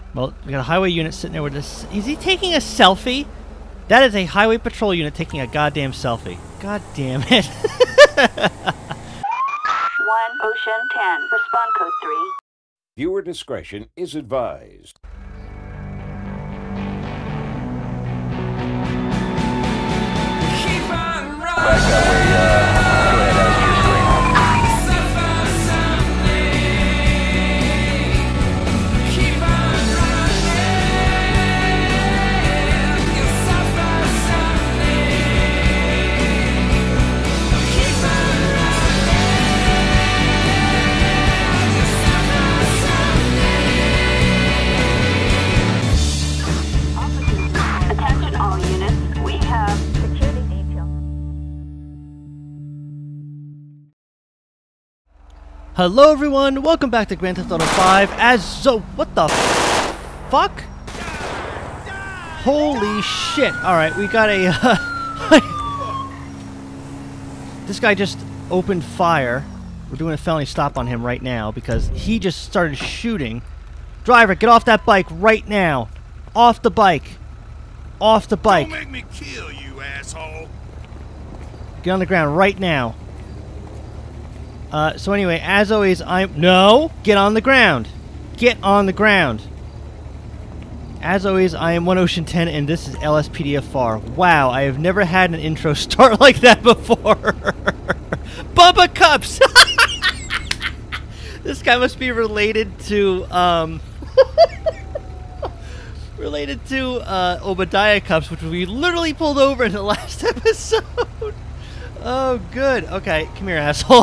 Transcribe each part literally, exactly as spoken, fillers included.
Well, we got a highway unit sitting there with this. Is he taking a selfie? That is a highway patrol unit taking a goddamn selfie. God damn it. one Ocean ten. Respond code three. Viewer discretion is advised. Back that way, uh, go ahead, as your screen. Attention all units. We have security detail. Hello everyone, welcome back to Grand Theft Auto five. As so, what the fuck? Holy shit! All right, we got a. Uh, this guy just opened fire. We're doing a felony stop on him right now because he just started shooting. Driver, get off that bike right now! Off the bike! Off the bike! Don't make me kill you, asshole! Get on the ground right now. Uh, so anyway, as always, I'm... No! Get on the ground! Get on the ground! As always, I am one Ocean ten, and this is L S P D F R. Wow, I have never had an intro start like that before! Bubba Cups! This guy must be related to, um... related to, uh, Obadiah Cups, which we literally pulled over in the last episode! Oh, good. Okay, come here, asshole.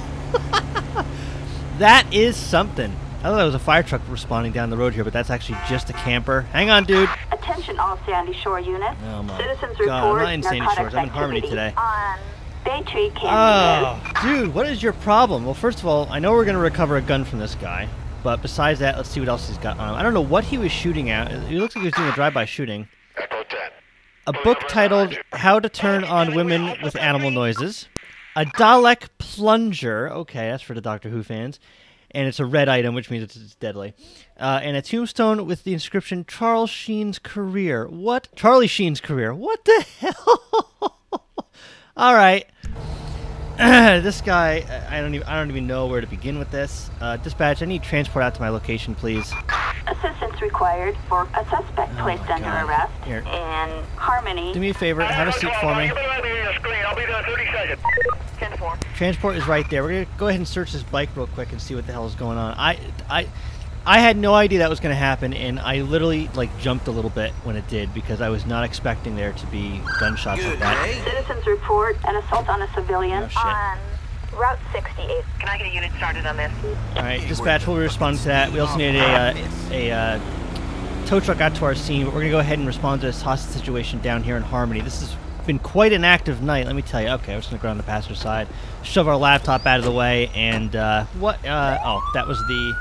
That is something. I thought that was a fire truck responding down the road here, but that's actually just a camper. Hang on, dude. Attention all Sandy Shore units. Oh my Citizens God, I'm report not in Sandy narcotics Shores. I'm in Harmony activity today. On Baytree Canyon. Oh, dude, what is your problem? Well, first of all, I know we're going to recover a gun from this guy, but besides that, let's see what else he's got on him. I don't know what he was shooting at. It looks like he was doing a drive-by shooting. A book titled How to Turn on Women with Animal Noises. A Dalek Plunger. Okay, that's for the Doctor Who fans. And it's a red item, which means it's, it's deadly. Uh, and a tombstone with the inscription, Charles Sheen's career. What? Charlie Sheen's career. What the hell? All right. This guy, I don't even I don't even know where to begin with this. Uh, dispatch, I need transport out to my location, please. Assistance required for a suspect Oh placed my under God. arrest Here. in Harmony. Do me a favor, have a seat for me. I'll be there in thirty seconds. ten four. Transport is right there. We're gonna go ahead and search this bike real quick and see what the hell is going on. I, I, I had no idea that was gonna happen, and I literally like jumped a little bit when it did because I was not expecting there to be gunshots like that. Citizens report an assault on a civilian Oh, shit. on Route sixty-eight. Can I get a unit started on this? All right, dispatch will respond to that. We also needed a uh, a uh, tow truck out to our scene, but we're gonna go ahead and respond to this hostage situation down here in Harmony. This has been quite an active night, let me tell you. Okay, I'm just gonna go on the passenger side, shove our laptop out of the way, and uh, what? Uh, oh, that was the.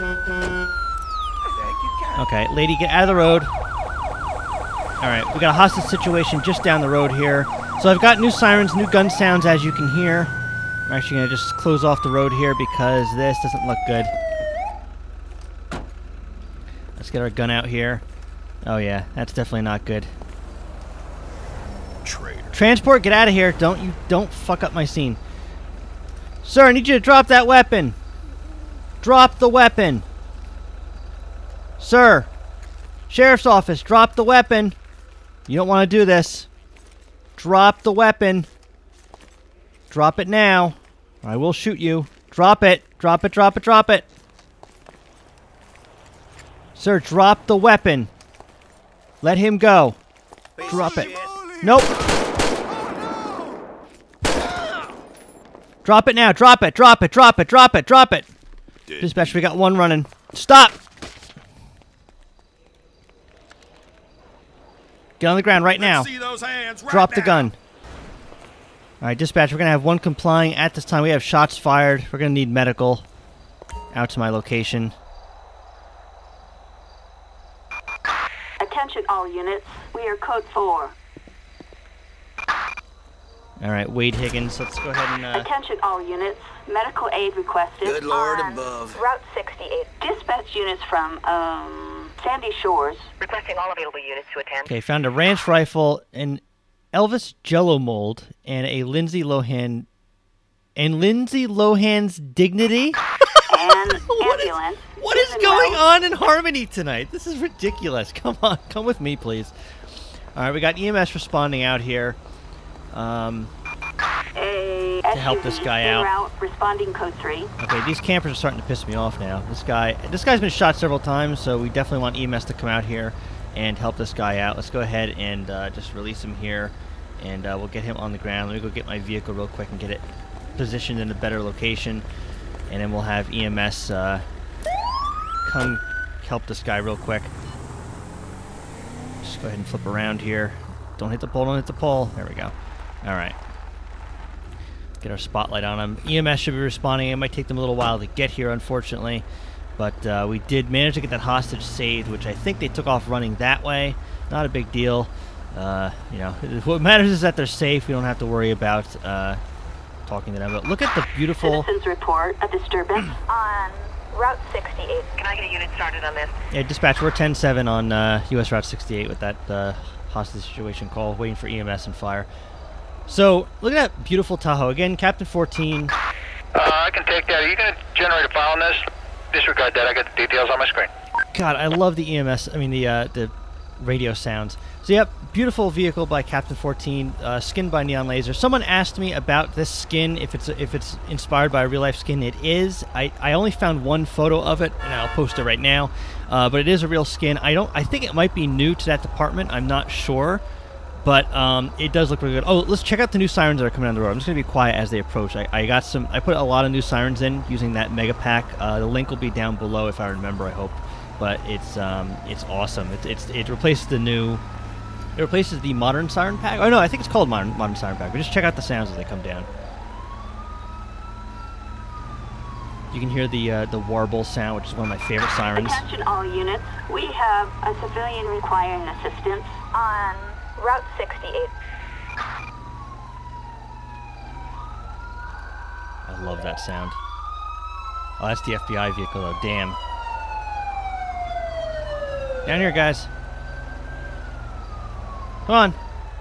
Okay, lady, get out of the road. All right, we got a hostage situation just down the road here. So I've got new sirens, new gun sounds, as you can hear. I'm actually gonna just close off the road here because this doesn't look good. Let's get our gun out here. Oh yeah, that's definitely not good. Traitor. Transport, get out of here. Don't you don't fuck up my scene. Sir, I need you to drop that weapon. Drop the weapon. Sir. Sheriff's office, drop the weapon. You don't want to do this. Drop the weapon. Drop it now. Or I will shoot you. Drop it. Drop it, drop it, drop it. Sir, drop the weapon. Let him go. Drop it. Nope. Drop it now. Drop it. Drop it. Drop it. Drop it. Drop it. Dispatch, we got one running. Stop. Get on the ground right now. See those hands right Drop the now. gun. All right, dispatch, we're going to have one complying at this time. We have shots fired. We're going to need medical out to my location. Attention all units. We are code four. All right, Wade Higgins. Let's go ahead and... Uh, Attention all units. Medical aid requested. Good Lord on above. Route sixty-eight. Dispatch units from, um, Sandy Shores. Requesting all available units to attend. Okay, found a ranch rifle, an Elvis Jello mold, and a Lindsay Lohan... And Lindsay Lohan's Dignity? And What is- ambulance. What is Susan going Wells. on in Harmony tonight? This is ridiculous. Come on, come with me, please. All right, we got E M S responding out here. Um, A to help this S U V guy en out. route, responding code three. okay, these campers are starting to piss me off now. This guy, this guy's been shot several times, so we definitely want E M S to come out here and help this guy out. Let's go ahead and uh, just release him here, and uh, we'll get him on the ground. Let me go get my vehicle real quick and get it positioned in a better location, and then we'll have E M S uh, come help this guy real quick. Just go ahead and flip around here. Don't hit the pole, don't hit the pole. There we go. All right. Get our spotlight on him. E M S should be responding. It might take them a little while to get here, unfortunately. But uh, we did manage to get that hostage saved, which I think they took off running that way. Not a big deal. Uh, you know, what matters is that they're safe. We don't have to worry about uh, talking to them. But look at the beautiful... Citizens report a disturbance on Route sixty-eight. Can I get a unit started on this? Yeah, dispatch, we're ten seven on uh, U S Route sixty-eight with that uh, hostage situation call, waiting for E M S and fire. So, look at that beautiful Tahoe. Again, Captain fourteen. Uh, I can take that. Are you going to generate a file on this? Disregard that. I got the details on my screen. God, I love the E M S, I mean the uh, the radio sounds. So, yep, beautiful vehicle by Captain fourteen, uh, skinned by Neon Laser. Someone asked me about this skin, if it's if it's inspired by a real-life skin. It is. I, I only found one photo of it, and I'll post it right now. Uh, but it is a real skin. I don't. I think it might be new to that department. I'm not sure. But um, it does look really good. Oh, let's check out the new sirens that are coming down the road. I'm just going to be quiet as they approach. I, I got some. I put a lot of new sirens in using that mega pack. Uh, the link will be down below if I remember, I hope. But it's um, it's awesome. It, it's it replaces the new. It replaces the modern siren pack. Oh no, I think it's called modern modern siren pack. But just check out the sounds as they come down. You can hear the uh, the warble sound, which is one of my favorite sirens. Attention all units. We have a civilian requiring assistance on Route sixty-eight. I love that sound. Oh, that's the F B I vehicle, though. Damn. Down here, guys. Come on.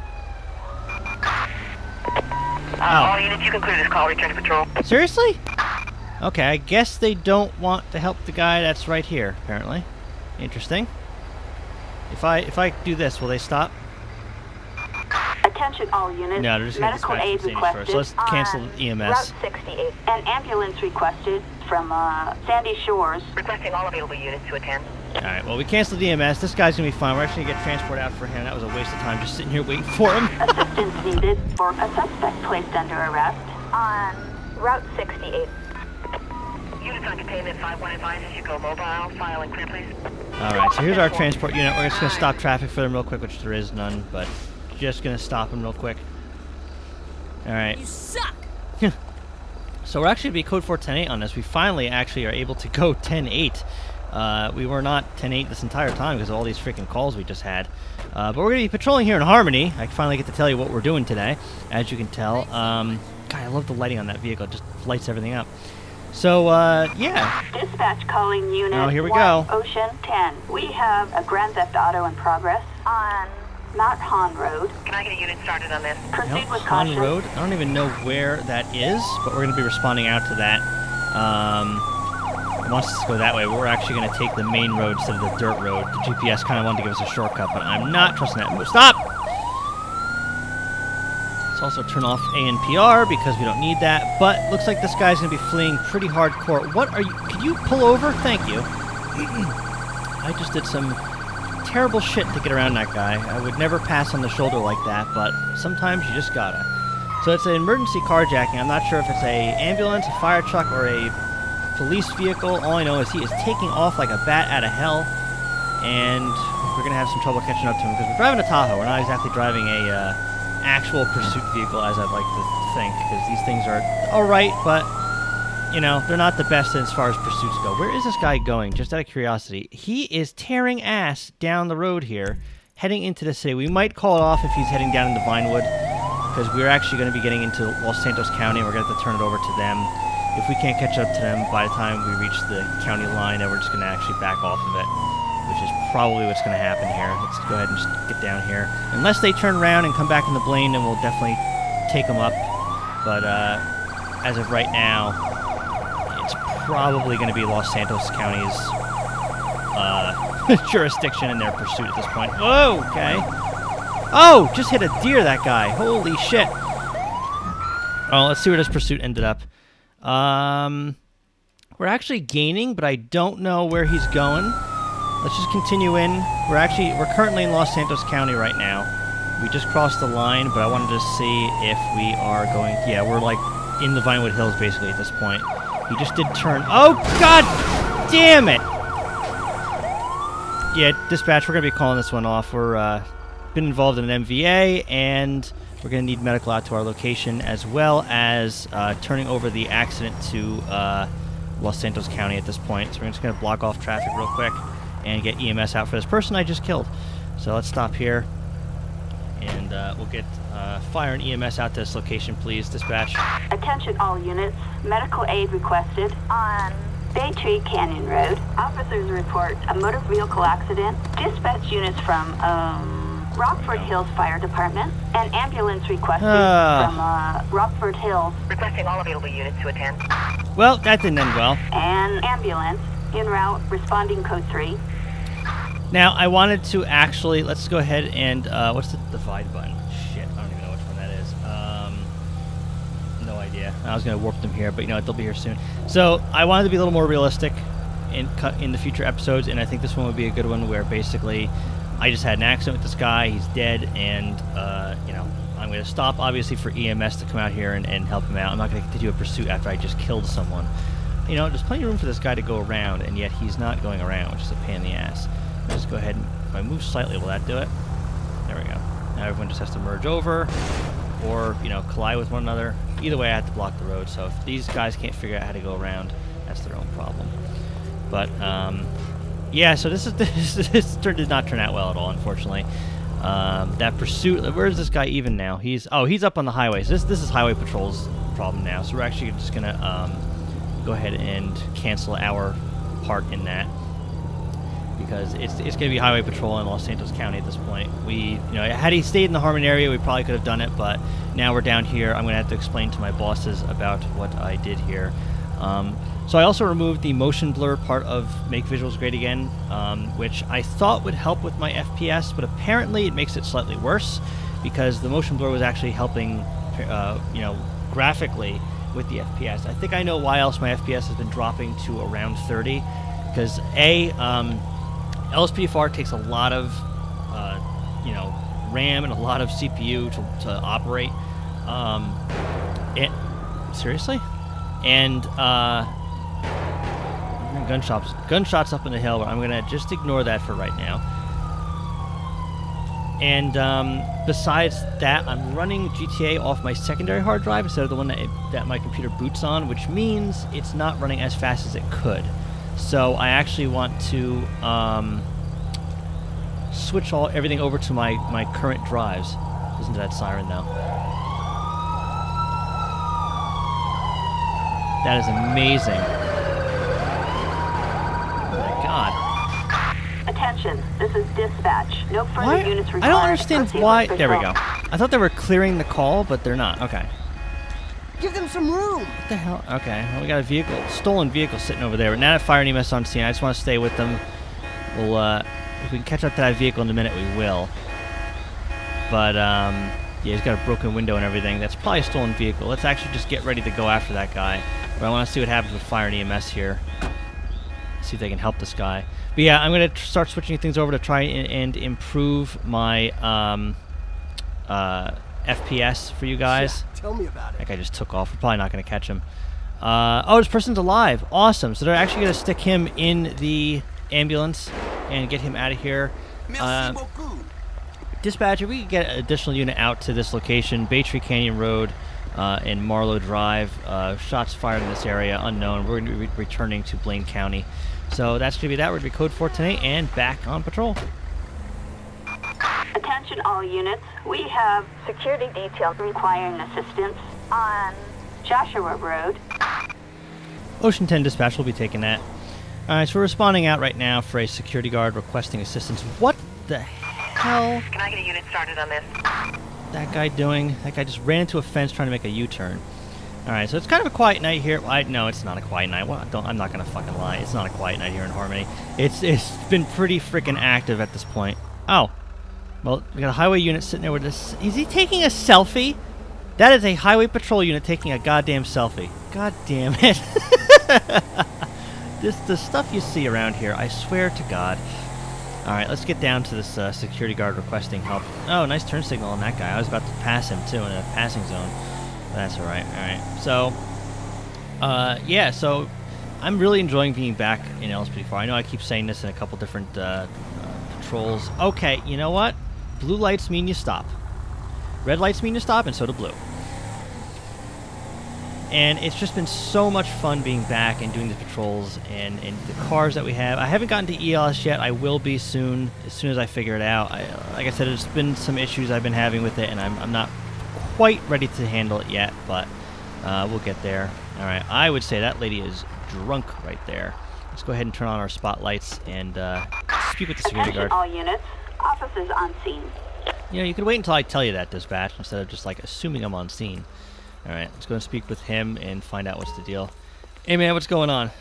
Uh, all units, you can clear this call. Return to patrol. Seriously? Okay, I guess they don't want to help the guy that's right here, apparently. Interesting. If I if I do this, will they stop? Attention all units. No, they're just gonna Medical dispatch aid the Sandy requested first. So let's cancel on E M S. Route sixty-eight. An ambulance requested from uh, Sandy Shores. Requesting all available units to attend. Alright, well, we canceled E M S. This guy's going to be fine. We're actually going to get transport out for him. That was a waste of time just sitting here waiting for him. Assistance needed for a suspect placed under arrest on Route sixty-eight. Units on containment, five one advises you go mobile. File and clear, please. Alright, so here's our transport unit. We're just going to stop traffic for them real quick, which there is none, but just going to stop them real quick. Alright. You suck! So we're actually going to be code four ten eight on this. We finally actually are able to go ten eight. Uh, we were not ten eight this entire time because of all these freaking calls we just had. Uh, but we're going to be patrolling here in Harmony. I finally get to tell you what we're doing today, as you can tell. Um, God, I love the lighting on that vehicle. It just lights everything up. So, uh, yeah. Dispatch calling unit Oh, here we one, go. Ocean ten. We have a Grand Theft Auto in progress on Mount Hahn Road. Can I get a unit started on this? Proceed Mount with Hahn caution. Road. I don't even know where that is, but we're going to be responding out to that. Um, it wants us to go that way. We're actually going to take the main road instead of the dirt road. The G P S kind of wanted to give us a shortcut, but I'm not trusting that. Stop! Let's also turn off A N P R because we don't need that. But looks like this guy's going to be fleeing pretty hardcore. What are you? Can you pull over? Thank you. I just did some terrible shit to get around that guy. I would never pass on the shoulder like that, but sometimes you just gotta. So it's an emergency carjacking. I'm not sure if it's a ambulance, a fire truck, or a police vehicle. All I know is he is taking off like a bat out of hell, and we're gonna have some trouble catching up to him because we're driving a Tahoe. We're not exactly driving a uh, actual pursuit vehicle, as I'd like to think, because these things are all right, but you know, they're not the best as far as pursuits go. Where is this guy going? Just out of curiosity. He is tearing ass down the road here, heading into the city. We might call it off if he's heading down into Vinewood, because we're actually going to be getting into Los Santos County, and we're going to have to turn it over to them. If we can't catch up to them by the time we reach the county line, then we're just going to actually back off of it, which is probably what's going to happen here. Let's go ahead and just get down here. Unless they turn around and come back in the Blaine, then we'll definitely take them up. But uh, as of right now, it's probably going to be Los Santos County's uh, jurisdiction in their pursuit at this point. Whoa, okay. Oh, just hit a deer, that guy. Holy shit. Oh, let's see where this pursuit ended up. Um, we're actually gaining, but I don't know where he's going. Let's just continue in. We're actually, we're currently in Los Santos County right now. We just crossed the line, but I wanted to see if we are going, yeah, we're like in the Vinewood Hills basically at this point. He just did turn, oh god damn it! Yeah, dispatch, we're going to be calling this one off. We're, uh, been involved in an M V A, and we're going to need medical out to our location, as well as uh, turning over the accident to uh, Los Santos County at this point. So we're just going to block off traffic real quick and get E M S out for this person I just killed. So let's stop here, and uh, we'll get uh, fire and E M S out to this location, please. Dispatch. Attention all units. Medical aid requested on Bay Tree Canyon Road. Officers report a motor vehicle accident. Dispatch units from um, Rockford Hills Fire Department. An ambulance requested uh. from uh, Rockford Hills. Requesting all available units to attend. Well, that didn't end well. An ambulance en route, responding code three. Now, I wanted to actually, let's go ahead and, uh, what's the divide button? Shit, I don't even know which one that is. Um, no idea. I was going to warp them here, but you know what, they'll be here soon. So, I wanted to be a little more realistic in, in the future episodes, and I think this one would be a good one where basically I just had an accident with this guy, he's dead, and, uh, you know, I'm going to stop, obviously, for E M S to come out here and, and help him out. I'm not going to continue a pursuit after I just killed someone. You know, there's plenty of room for this guy to go around, and yet he's not going around, which is a pain in the ass. Just go ahead and, if I move slightly, will that do it? There we go. Now everyone just has to merge over, or, you know, collide with one another. Either way, I have to block the road, so if these guys can't figure out how to go around, that's their own problem. But, um, yeah, so this is this, this turn did not turn out well at all, unfortunately. Um, that pursuit, where's this guy even now? He's, oh, he's up on the highway. So this, this is Highway Patrol's problem now, so we're actually just going to um, go ahead and cancel our part in that, because it's, it's going to be Highway Patrol in Los Santos County at this point. We, you know, had he stayed in the Harmon area, we probably could have done it, but now we're down here. I'm going to have to explain to my bosses about what I did here. Um, so I also removed the motion blur part of Make Visuals Great Again, um, which I thought would help with my F P S, but apparently it makes it slightly worse, because the motion blur was actually helping, uh, you know, graphically with the F P S. I think I know why else my F P S has been dropping to around thirty, because A, um, L S P D F R takes a lot of, uh, you know, RAM and a lot of C P U to, to operate. Um, it, seriously? And, uh, gunshots, gunshots up in the hill, but I'm going to just ignore that for right now. And, um, besides that, I'm running G T A off my secondary hard drive instead of the one that, it, that my computer boots on, which means it's not running as fast as it could. So I actually want to um, switch all everything over to my, my current drives. Listen to that siren though. That is amazing. Oh my god. Attention, this is dispatch. No further Why? units required. I don't understand Proceed why. with There we patrol. go. I thought they were clearing the call, but they're not. Okay. Give them some room. What the hell? Okay, well, we got a vehicle, stolen vehicle sitting over there. Now that fire and E M S on scene, I just want to stay with them. We'll, uh, if we can catch up to that vehicle in a minute, we will. But, um, yeah, he's got a broken window and everything. That's probably a stolen vehicle. Let's actually just get ready to go after that guy. But I want to see what happens with fire and E M S here. See if they can help this guy. But yeah, I'm going to start switching things over to try and, and improve my, um, uh, F P S for you guys. Yeah, tell me about it. That guy just took off. We're probably not going to catch him. Uh, oh, this person's alive. Awesome. So they're actually going to stick him in the ambulance and get him out of here. Uh, dispatcher, we could get an additional unit out to this location, Bay Tree Canyon Road uh, and Marlowe Drive. Uh, shots fired in this area, unknown. We're going to be re returning to Blaine County. So that's going to be that. We're going to be code four tonight and back on patrol. Attention all units. We have security details requiring assistance on Joshua Road. Ocean ten dispatch will be taking that. Alright, so we're responding out right now for a security guard requesting assistance. What the hell? Can I get a unit started on this? That guy doing? That guy just ran into a fence trying to make a U-turn. Alright, so it's kind of a quiet night here. I, no, it's not a quiet night. Well, don't, I'm not going to fucking lie. It's not a quiet night here in Harmony. It's It's been pretty freaking active at this point. Oh. Well, we got a highway unit sitting there with this. Is he taking a selfie? That is a highway patrol unit taking a goddamn selfie. God damn it. This the stuff you see around here, I swear to God. Alright, let's get down to this uh, security guard requesting help. Oh, nice turn signal on that guy. I was about to pass him, too, in a passing zone. But that's alright. Alright, so... Uh, yeah, so... I'm really enjoying being back in L S P D four. I know I keep saying this in a couple different uh, uh, patrols. Okay, you know what? Blue lights mean you stop. Red lights mean you stop, and so do blue. And it's just been so much fun being back and doing the patrols and, and the cars that we have. I haven't gotten to E L S yet. I will be soon, as soon as I figure it out. I, like I said, there's been some issues I've been having with it, and I'm, I'm not quite ready to handle it yet, but uh, we'll get there. All right, I would say that lady is drunk right there. Let's go ahead and turn on our spotlights and uh, speak with the security Attention guard. all units. Officers on scene. You know, you could wait until I tell you that, dispatch, instead of just, like, assuming I'm on scene. Alright, let's go and speak with him and find out what's the deal. Hey, man, what's going on?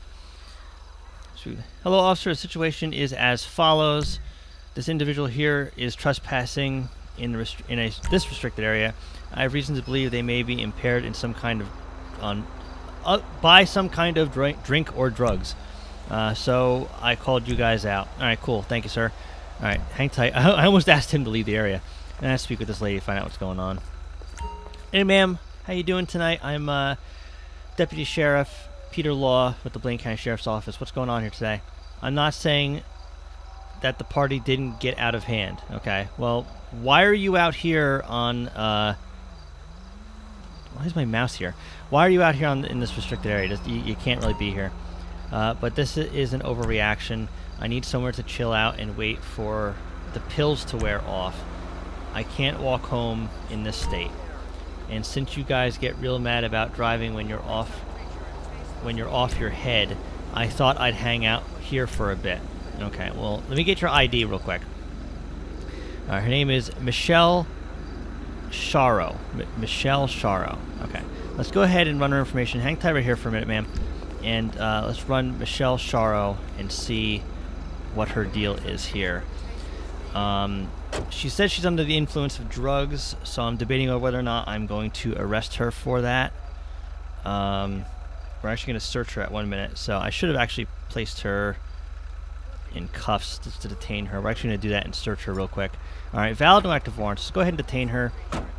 Hello, officer. The situation is as follows. This individual here is trespassing in, the rest in a, this restricted area. I have reason to believe they may be impaired in some kind of... on uh, by some kind of drink, drink or drugs. Uh, so, I called you guys out. Alright, cool. Thank you, sir. Alright, hang tight. I, I almost asked him to leave the area. And I have to speak with this lady to find out what's going on. Hey, ma'am. How you doing tonight? I'm uh, Deputy Sheriff Peter Law with the Blaine County Sheriff's Office. What's going on here today? I'm not saying that the party didn't get out of hand. Okay. Well, why are you out here on... Uh, why is my mouse here? Why are you out here on in this restricted area? Just, you, you can't really be here. Uh, but this is an overreaction. I need somewhere to chill out and wait for the pills to wear off. I can't walk home in this state. And since you guys get real mad about driving when you're off when you're off your head, I thought I'd hang out here for a bit. Okay, well, let me get your I D real quick. Uh, her name is Michelle Sharo. M Michelle Sharo. Okay, let's go ahead and run her information. Hang tight right here for a minute, ma'am. And uh, let's run Michelle Sharo and see what her deal is here. Um... She said she's under the influence of drugs, so I'm debating over whether or not I'm going to arrest her for that. Um, we're actually going to search her at one minute, so I should have actually placed her in cuffs to, to detain her. We're actually going to do that and search her real quick. Alright, valid no active warrants. Just go ahead and detain her.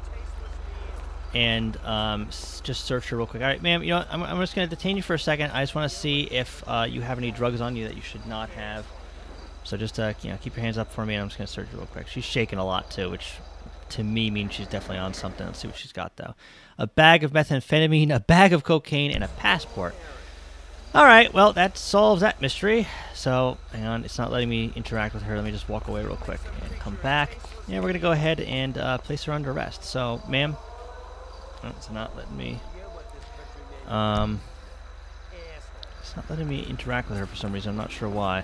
And um, just search her real quick. Alright, ma'am, you know what? I'm, I'm just going to detain you for a second. I just want to see if uh, you have any drugs on you that you should not have. So just, uh, you know, keep your hands up for me, and I'm just going to search her real quick. She's shaking a lot, too, which to me means she's definitely on something. Let's see what she's got, though. A bag of methamphetamine, a bag of cocaine, and a passport. All right, well, that solves that mystery. So, hang on, it's not letting me interact with her. Let me just walk away real quick and come back. And we're going to go ahead and uh, place her under arrest. So, ma'am, oh, it's not letting me... Um, it's not letting me interact with her for some reason. I'm not sure why.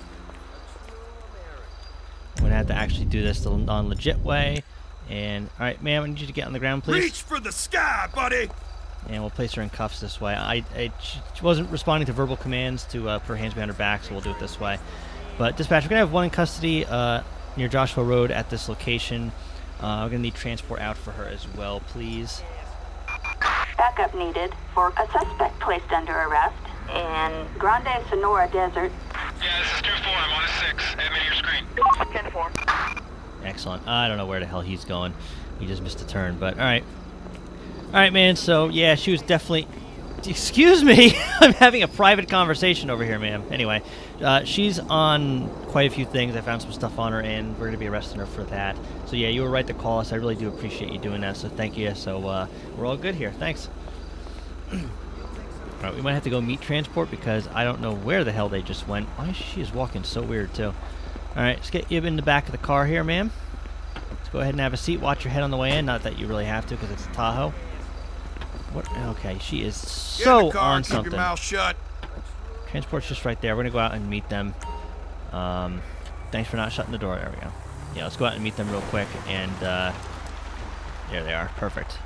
I'm going to have to actually do this the non-legit way. And, alright, ma'am, I need you to get on the ground, please. Reach for the sky, buddy! And we'll place her in cuffs this way. I, I She wasn't responding to verbal commands to uh, put her hands behind her back, so we'll do it this way. But, dispatch, we're going to have one in custody uh, near Joshua Road at this location. Uh, we're going to need transport out for her as well, please. Backup needed for a suspect placed under arrest in Grande Sonora Desert. Yeah, this is two four. I'm on a six. Admit your screen. ten four. Excellent. I don't know where the hell he's going. He just missed a turn, but alright. Alright, man, so, yeah, she was definitely... Excuse me! I'm having a private conversation over here, ma'am. Anyway, uh, she's on quite a few things. I found some stuff on her, and we're going to be arresting her for that. So, yeah, you were right to call us. I really do appreciate you doing that, so thank you. So, uh, we're all good here. Thanks. Alright, we might have to go meet transport because I don't know where the hell they just went. Why is she is walking so weird, too? Alright, let's get you in the back of the car here, ma'am. Let's go ahead and have a seat. Watch your head on the way in. Not that you really have to because it's a Tahoe. What? Okay, she is so Get in the car on and keep something. your mouth shut. Transport's just right there. We're gonna go out and meet them. Um, thanks for not shutting the door. There we go. Yeah, let's go out and meet them real quick. And uh, there they are. Perfect.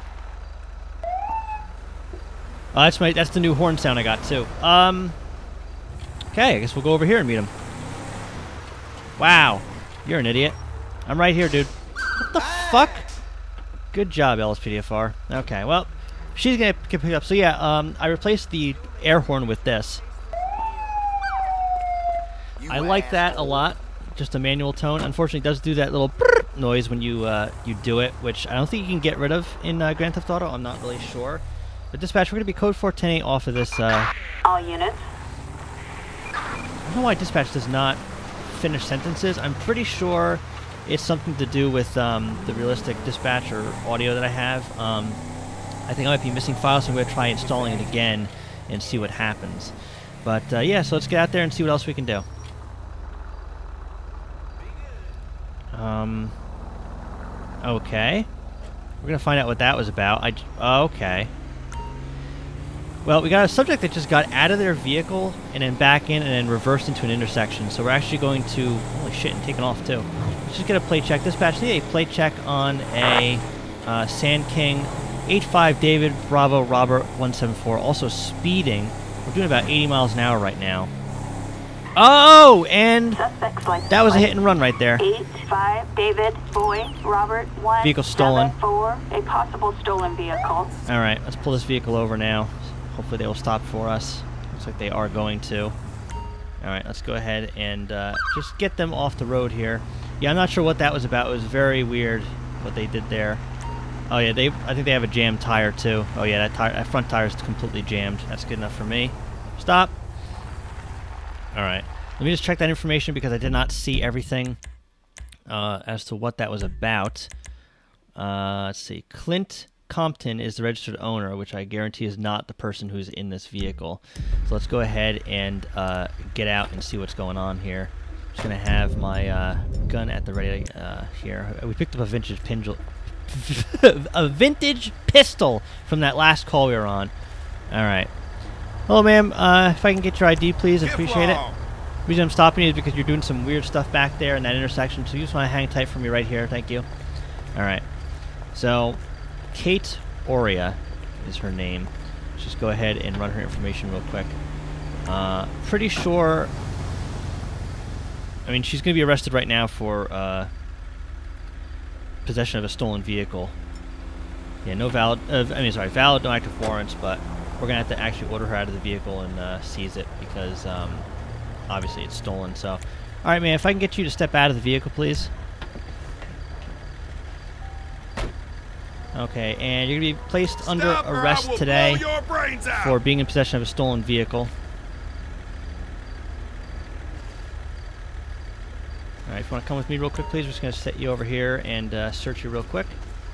Oh, that's my. That's the new horn sound I got too. Um. Okay, I guess we'll go over here and meet him. Wow, you're an idiot. I'm right here, dude. What the fuck? Good job, L S P D F R. Okay, well, she's gonna get picked up. So yeah, um, I replaced the air horn with this. I like that a lot. Just a manual tone. Unfortunately, it does do that little noise when you uh, you do it, which I don't think you can get rid of in uh, Grand Theft Auto. I'm not really sure. But dispatch, we're gonna be code four ten eight off of this. Uh, All units. I don't know why dispatch does not finish sentences. I'm pretty sure it's something to do with um, the realistic dispatch or audio that I have. Um, I think I might be missing files, so I'm going to try installing it again and see what happens. But uh, yeah, so let's get out there and see what else we can do. Um, okay. We're going to find out what that was about. I, oh, okay. Well, we got a subject that just got out of their vehicle and then back in and then reversed into an intersection. So we're actually going to... Holy shit, and taken off too. Let's just get a plate check. Dispatch, need a plate check on a uh, Sand King H five David Bravo Robert one seven four. Also speeding. We're doing about eighty miles an hour right now. Oh, and that was a hit and run right there. H five David Boy Robert one Vehicle stolen. four, a possible stolen vehicle. All right, let's pull this vehicle over now. Hopefully they will stop for us. Looks like they are going to. All right, let's go ahead and uh, just get them off the road here. Yeah, I'm not sure what that was about. It was very weird what they did there. Oh yeah, they. I think they have a jammed tire too. Oh yeah, that, tire, that front tire is completely jammed. That's good enough for me. Stop. All right, let me just check that information because I did not see everything uh, as to what that was about. Uh, let's see, Clint Compton is the registered owner, which I guarantee is not the person who's in this vehicle. So let's go ahead and uh, get out and see what's going on here. I'm just going to have my uh, gun at the ready uh, here. We picked up a vintage pinjal a vintage pistol from that last call we were on. All right. Hello, ma'am. Uh, if I can get your I D, please, I appreciate it. The reason I'm stopping you is because you're doing some weird stuff back there in that intersection, so you just want to hang tight for me right here. Thank you. All right. So... Kate Oria is her name. Let's just go ahead and run her information real quick. Uh, pretty sure... I mean, she's going to be arrested right now for uh, possession of a stolen vehicle. Yeah, no valid... Uh, I mean, sorry, valid, no active warrants, but we're going to have to actually order her out of the vehicle and uh, seize it because um, obviously it's stolen. So, all right, man, if I can get you to step out of the vehicle, please. Okay, and you're going to be placed under Stop arrest today for being in possession of a stolen vehicle. Alright, if you want to come with me real quick, please, we're just going to set you over here and uh, search you real quick.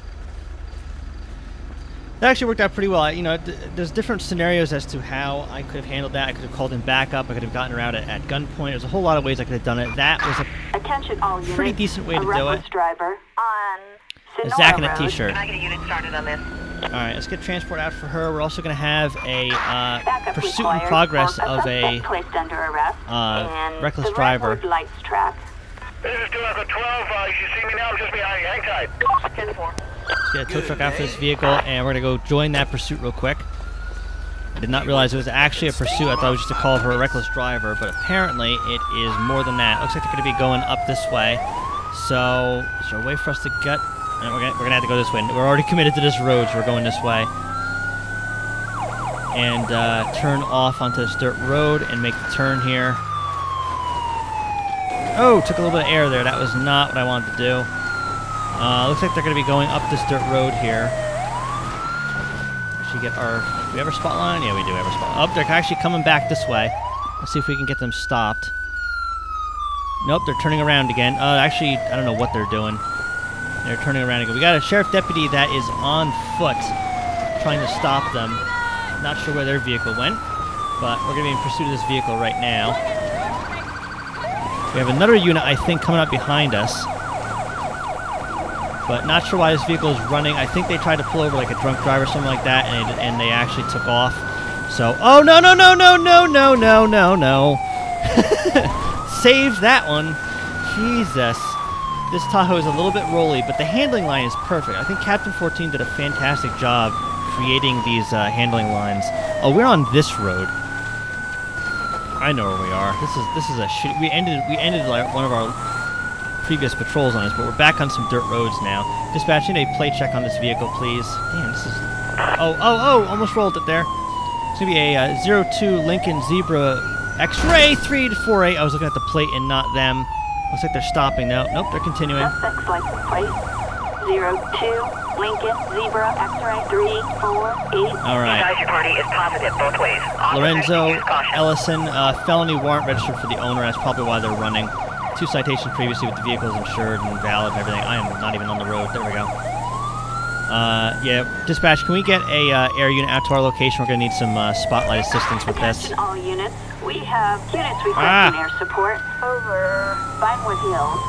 That actually worked out pretty well. I, you know, d there's different scenarios as to how I could have handled that. I could have called him back up. I could have gotten around it at gunpoint. There's a whole lot of ways I could have done it. That was a Attention all pretty units. decent way to a do it. Driver on A Zach in a t-shirt. Can I get a unit started on this? Alright, let's get transport out for her. We're also going to have a uh, Backup pursuit in required progress for of a placed under arrest uh, and reckless the driver. Redwood Lights track. This is two Echo twelve. Uh, you see me now? I'm just behind you. Hang tight. ten four. Let's get a tow truck out for this vehicle, and we're going to go join that pursuit real quick. I did not realize it was actually a pursuit. I thought it was just a call for a reckless driver, but apparently it is more than that. Looks like they're going to be going up this way. So, is there a way for us to get... And we're gonna, we're gonna have to go this way. We're already committed to this road, so we're going this way. And uh, turn off onto this dirt road and make the turn here. Oh, took a little bit of air there. That was not what I wanted to do. Uh, looks like they're gonna be going up this dirt road here. Actually, get our. Do we have our spot line? Yeah, we do have our spot line. Oh, they're actually coming back this way. Let's see if we can get them stopped. Nope, they're turning around again. Uh, actually, I don't know what they're doing. They're turning around again. We got a sheriff deputy that is on foot trying to stop them. Not sure where their vehicle went, but we're going to be in pursuit of this vehicle right now. We have another unit, I think, coming up behind us. But not sure why this vehicle is running. I think they tried to pull over like a drunk driver or something like that, and, it, and they actually took off. So, oh, no, no, no, no, no, no, no, no, no. Saved that one. Jesus. This Tahoe is a little bit rolly, but the handling line is perfect. I think Captain fourteen did a fantastic job creating these uh, handling lines. Oh, we're on this road. I know where we are. This is this is a shit. We ended we ended like one of our previous patrols on this, but we're back on some dirt roads now. Dispatching a plate check on this vehicle, please. Damn, this is. Oh, oh, oh! Almost rolled it there. It's gonna be a uh, zero two Lincoln Zebra X-ray three four eight. I was looking at the plate and not them. Looks like they're stopping now. Nope, they're continuing. Suspect's license plate zero two Lincoln Zebra X-ray three four eight. All right. Advise your party is positive both ways. Lorenzo Officer, caution. Ellison, uh, felony warrant registered for the owner. That's probably why they're running. Two citations previously with the vehicles insured and valid and everything. I am not even on the road. There we go. Uh, yeah, dispatch, can we get a uh, air unit out to our location? We're going to need some uh, spotlight assistance with this. Attention all units. We have units requesting Ah. air support over Vinewood Hills.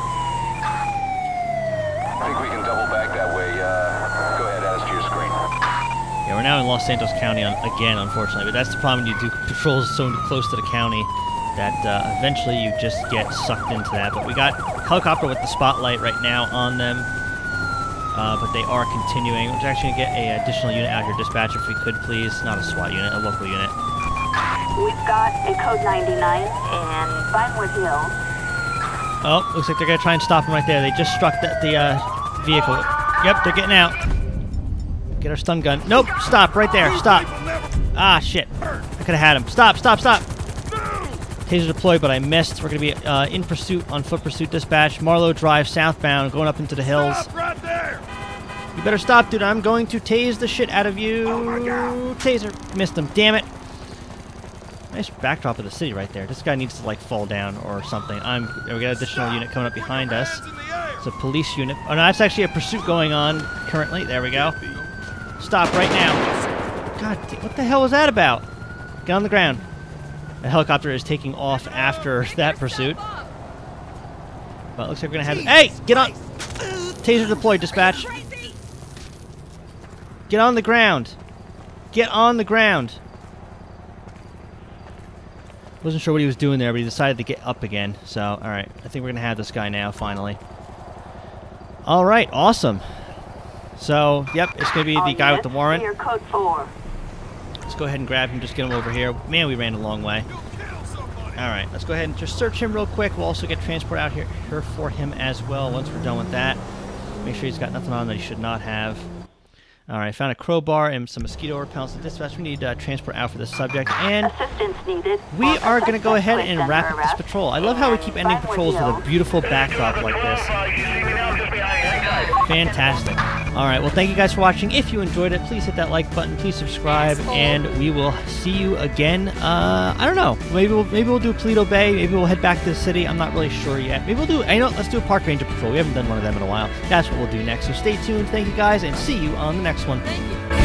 I think we can double back that way. Uh, go ahead, add us to your screen. Yeah, we're now in Los Santos County on, again, unfortunately, but that's the problem. You do patrols so close to the county that uh, eventually you just get sucked into that. But we got helicopter with the spotlight right now on them, uh, but they are continuing. We're actually going to get an additional unit out here, dispatch, if we could, please. Not a SWAT unit, a local unit. We've got a code ninety-nine in Vinewood Hills. Oh, looks like they're going to try and stop them right there. They just struck the, the uh, vehicle. Yep, they're getting out. Get our stun gun. Nope, stop right there. Stop. Ah, shit. I could have had him. Stop, stop, stop. Taser deployed, but I missed. We're going to be uh, in pursuit, on foot pursuit dispatch. Marlowe Drive southbound, going up into the hills. Stop right there. You better stop, dude. I'm going to tase the shit out of you. Oh my God. Taser. Missed him. Damn it. Nice backdrop of the city right there. This guy needs to, like, fall down or something. I'm. We got an additional unit coming up behind us. Hands in the air. It's a police unit. Oh, no, that's actually a pursuit going on currently. There we go. Stop right now. God, what the hell was that about? Get on the ground. The helicopter is taking off after that pursuit. Well, it looks like we're going to have... Hey! Get on... Taser deployed, dispatch. Get on the ground. Get on the ground. Wasn't sure what he was doing there, but he decided to get up again. So, alright. I think we're going to have this guy now, finally. Alright, awesome. So, yep, it's going to be All the guy with the units, warrant. clear code four. Let's go ahead and grab him, just get him over here. Man, we ran a long way. Alright, let's go ahead and just search him real quick. We'll also get transport out here, here for him as well once we're done with that. Make sure he's got nothing on that he should not have. Alright, found a crowbar and some mosquito repellents. So dispatch, we need uh, transport out for this subject. And Assistance needed. we are going to go ahead Placed and under wrap up this arrest. patrol. I love how we keep ending Vinewood patrols with a Hills. beautiful backdrop like this. Fantastic. Alright, well, thank you guys for watching. If you enjoyed it, please hit that like button, please subscribe, and we will see you again. Uh, I don't know. Maybe we'll, maybe we'll do Paleto Bay. Maybe we'll head back to the city. I'm not really sure yet. Maybe we'll do, I know, let's do a park ranger patrol. We haven't done one of them in a while. That's what we'll do next. So stay tuned. Thank you guys, and see you on the next one. Thank you.